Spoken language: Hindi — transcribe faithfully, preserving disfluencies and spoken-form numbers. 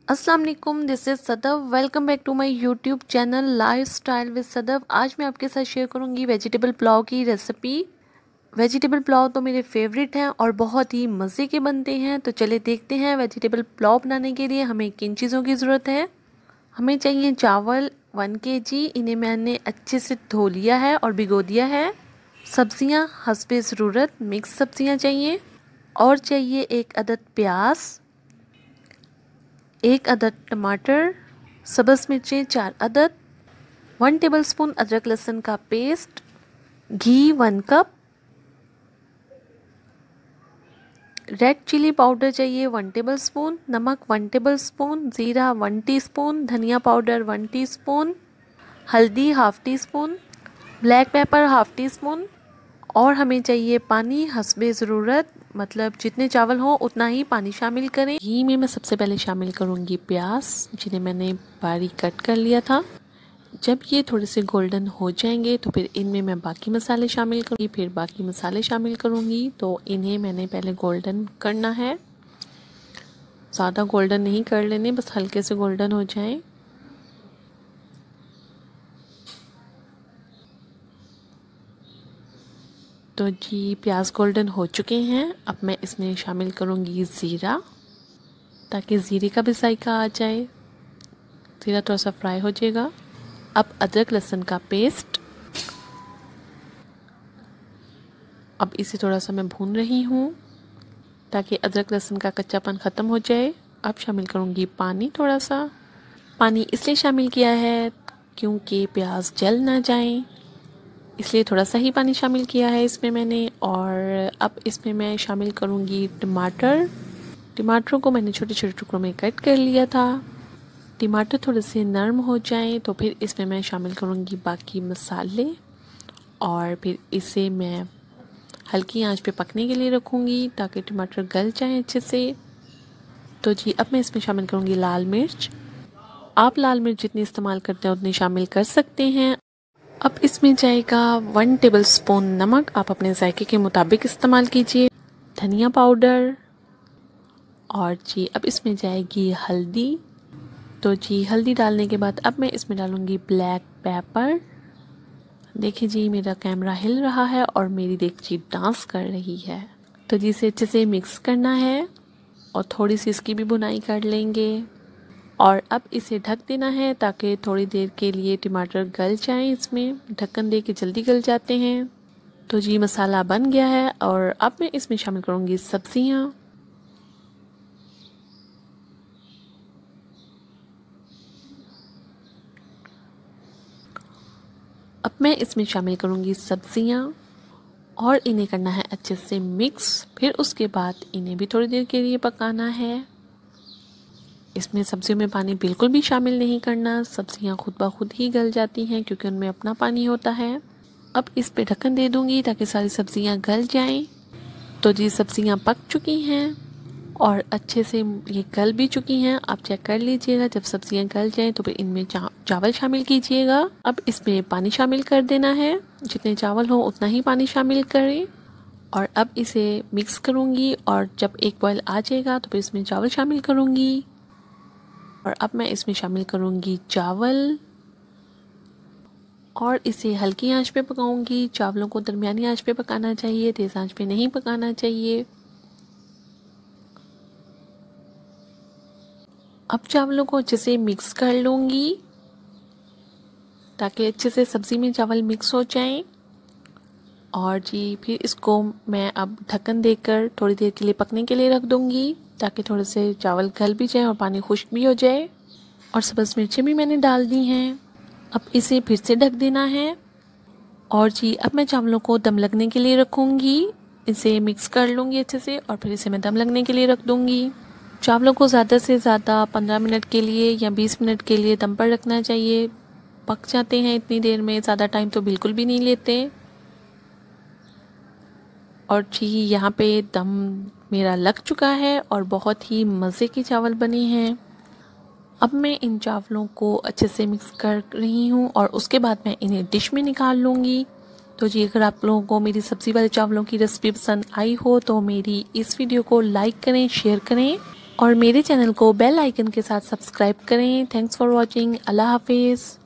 अस्सलाम वालेकुम, this is Sadaf. Welcome back to my YouTube channel lifestyle with Sadaf. आज मैं आपके साथ शेयर करूंगी वेजिटेबल पुलाव की रेसिपी। वेजिटेबल पुलाव तो मेरे फेवरेट हैं और बहुत ही मज़े के बनते हैं। तो चले देखते हैं वेजिटेबल पुलाव बनाने के लिए हमें किन चीज़ों की ज़रूरत है। हमें चाहिए चावल वन के जी, इन्हें मैंने अच्छे से धो लिया है और भिगो दिया है। सब्जियां हस्बे ज़रूरत मिक्स सब्जियां चाहिए और चाहिए एक अदद प्याज, एक अदद टमाटर, सब्ज़ मिर्चें चार अदद, वन टेबलस्पून अदरक लहसुन का पेस्ट, घी one cup, red chilli powder चाहिए वन टेबलस्पून, नमक वन टेबलस्पून, ज़ीरा वन टीस्पून, धनिया पाउडर वन टीस्पून, हल्दी half teaspoon, black pepper half teaspoon और हमें चाहिए पानी हस्बे ज़रूरत, मतलब जितने चावल हो उतना ही पानी शामिल करें। घी में मैं सबसे पहले शामिल करूँगी प्याज, जिन्हें मैंने बारीक कट कर लिया था। जब ये थोड़े से गोल्डन हो जाएंगे तो फिर इनमें मैं बाकी मसाले शामिल करूँगी, फिर बाकी मसाले शामिल करूँगी। तो इन्हें मैंने पहले गोल्डन करना है, ज़्यादा गोल्डन नहीं कर लेने, बस हल्के से गोल्डन हो जाएं। तो जी प्याज गोल्डन हो चुके हैं। अब मैं इसमें शामिल करूँगी ज़ीरा, ताकि ज़ीरे का भी जायका आ जाए। ज़ीरा थोड़ा सा फ्राई हो जाएगा। अब अदरक लहसुन का पेस्ट, अब इसे थोड़ा सा मैं भून रही हूँ ताकि अदरक लहसुन का कच्चापन ख़त्म हो जाए। अब शामिल करूँगी पानी थोड़ा सा। पानी इसलिए शामिल किया है क्योंकि प्याज जल ना जाए, इसलिए थोड़ा सा ही पानी शामिल किया है इसमें मैंने। और अब इसमें मैं शामिल करूँगी टमाटर। टमाटरों को मैंने छोटे छोटे टुकड़ों में कट कर लिया था। टमाटर थोड़े से नरम हो जाएं तो फिर इसमें मैं शामिल करूँगी बाकी मसाले और फिर इसे मैं हल्की आंच पे पकने के लिए रखूँगी ताकि टमाटर गल जाएं अच्छे से। तो जी अब मैं इसमें शामिल करूँगी लाल मिर्च। आप लाल मिर्च जितनी इस्तेमाल करते हैं उतनी शामिल कर सकते हैं। अब इसमें जाएगा वन टेबलस्पून नमक, आप अपने जायके के मुताबिक इस्तेमाल कीजिए। धनिया पाउडर और जी अब इसमें जाएगी हल्दी। तो जी हल्दी डालने के बाद अब मैं इसमें डालूँगी ब्लैक पेपर। देखिए जी मेरा कैमरा हिल रहा है और मेरी देगची डांस कर रही है। तो जी इसे अच्छे से मिक्स करना है और थोड़ी सी इसकी भी भुनाई कर लेंगे और अब इसे ढक देना है ताकि थोड़ी देर के लिए टमाटर गल जाएं। इसमें ढक्कन दे के जल्दी गल जाते हैं। तो जी मसाला बन गया है और अब मैं इसमें शामिल करूँगी सब्जियाँ। अब मैं इसमें शामिल करूँगी सब्जियाँ और इन्हें करना है अच्छे से मिक्स। फिर उसके बाद इन्हें भी थोड़ी देर के लिए पकाना है। इसमें सब्जियों में पानी बिल्कुल भी शामिल नहीं करना, सब्जियां खुद ब खुद ही गल जाती हैं क्योंकि उनमें अपना पानी होता है। अब इस पे ढक्कन दे दूंगी ताकि सारी सब्जियां गल जाएं। तो जी सब्जियां पक चुकी हैं और अच्छे से ये गल भी चुकी हैं। आप चेक कर लीजिएगा, जब सब्जियां गल जाएं तो फिर इनमें चा, चावल शामिल कीजिएगा। अब इसमें पानी शामिल कर देना है, जितने चावल हो उतना ही पानी शामिल करें और अब इसे मिक्स करूँगी और जब एक बॉयल आ जाएगा तो फिर इसमें चावल शामिल करूँगी और अब मैं इसमें शामिल करूँगी चावल और इसे हल्की आंच पे पकाऊंगी। चावलों को दरमियानी आंच पे पकाना चाहिए, तेज़ आंच पे नहीं पकाना चाहिए। अब चावलों को अच्छे से मिक्स कर लूँगी ताकि अच्छे से सब्ज़ी में चावल मिक्स हो जाएं। और जी फिर इसको मैं अब ढक्कन देकर थोड़ी देर के लिए पकने के लिए रख दूँगी ताकि थोड़े से चावल गल भी जाए और पानी खुश्क भी हो जाए। और सब्ज़ मिर्चें भी मैंने डाल दी हैं। अब इसे फिर से ढक देना है और जी अब मैं चावलों को दम लगने के लिए रखूँगी। इसे मिक्स कर लूँगी अच्छे से और फिर इसे मैं दम लगने के लिए रख दूँगी। चावलों को ज़्यादा से ज़्यादा पंद्रह मिनट के लिए या बीस मिनट के लिए दम पर रखना चाहिए, पक जाते हैं इतनी देर में, ज़्यादा टाइम तो बिल्कुल भी नहीं लेते। और जी यहाँ पे दम मेरा लग चुका है और बहुत ही मज़े के चावल बने हैं। अब मैं इन चावलों को अच्छे से मिक्स कर रही हूँ और उसके बाद मैं इन्हें डिश में निकाल लूँगी। तो जी अगर आप लोगों को मेरी सब्ज़ी वाले चावलों की रेसिपी पसंद आई हो तो मेरी इस वीडियो को लाइक करें, शेयर करें और मेरे चैनल को बेल आइकन के साथ सब्सक्राइब करें। Thanks for watching. अल्लाह हाफिज़।